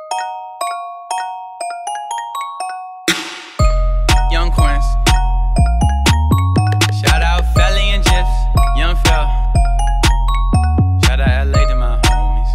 Young Quins. Shout out Felly and Jips, Young Fel. Shout out LA to my homies.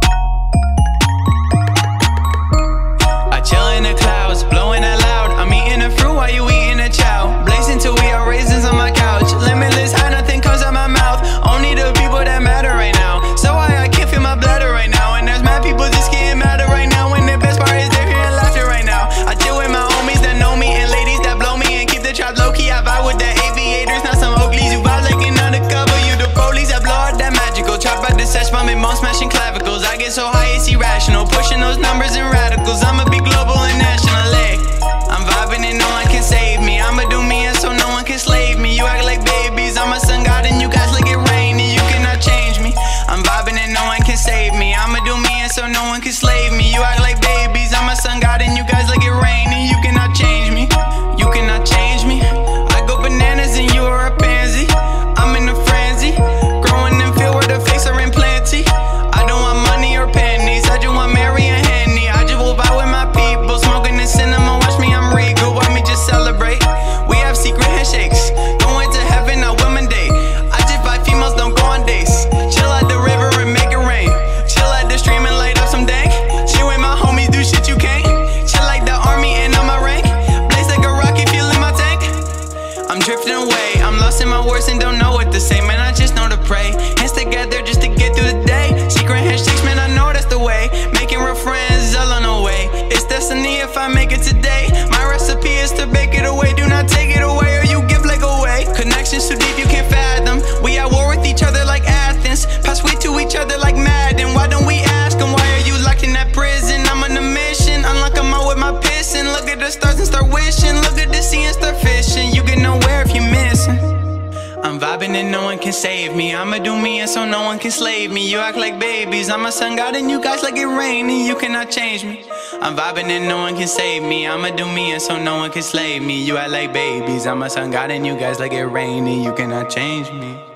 I chill in the clouds, blowing out loud. I'm eating the fruit while you eating the chow. Blazing till we are raisins on my couch. Limitless high, nothing comes out my mouth. Only the people that matter right now. So I can't feel my bladder right now. And there's mad people just getting madder right now. And the best part is they're hearing laughter right now. I chill with my homies that know me and ladies that blow me and keep the trap low key. I vibe with the aviators, not some Oakleys. You vibe like an undercover. You the police that blow out that magical. Trap out the sesh, bumping, bone smashing clavicles. I get so high it's irrational. Pushing those numbers and radicals. I'ma be global and national. I'm vibing and no one can save me. I'ma do me and so no one can slave me. You act like babies, I'm a sun god and you guys like it rainy. You cannot change me. I'm vibing and no one can save me. I'ma do me and so no one can slave me. You act like babies, I'm a sun god and you guys like it rainy. You cannot change me. You cannot change me. I go bananas and you are a pansy. I'm in a frenzy, growing in field where the fakes are in plenty. I don't want money or pennies, I just want Mary and Henny. I just will vibe with my people, smoking the cinnamon. Watch me, I'm regal, watch me just celebrate. We have secret handshakes, going to heaven, I will mandate. I just buy females, don't go on dates. Chill at the river and make it rain. Chill at the stream and light up some dank. Chill with my homies, do shit you can't. Chill like the army and on my rank. Blaze like a rocket, fuel in my tank. I'm drifting away, I'm lost in my words and don't know what to say. Man, I just know to pray. Hands together just to get through the day. Secret handshakes, man, I know that's the way. Making real friends, all on the way. It's destiny if I make it today. My recipe is to bake it away. Do not take it away or you give like away. Connections too deep, you can't fathom. We at war with each other like Athens. Pass we to each other like Madden. Why don't we ask them, why are you locked in that prison? I'm on a mission, unlock them out with my piston. Look at the stars and start wishing. Look at the sea and start fishing. You get nowhere if you're missing. I'm vibing and no one can save me. I'ma do me and so no one can slave me. You act like babies, I'm a sun god and you guys like it rainy. You cannot change me. I'm vibing and no one can save me. I'ma do me and so no one can slave me. You act like babies, I'm a sun god and you guys like it rainy. You cannot change me.